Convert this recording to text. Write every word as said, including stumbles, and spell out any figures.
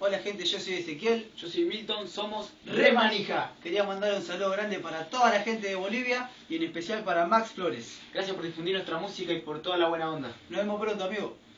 Hola gente, yo soy Ezequiel. Yo soy Milton, somos Remanija. Quería mandar un saludo grande para toda la gente de Bolivia y en especial para Max Flores. Gracias por difundir nuestra música y por toda la buena onda. Nos vemos pronto, amigo.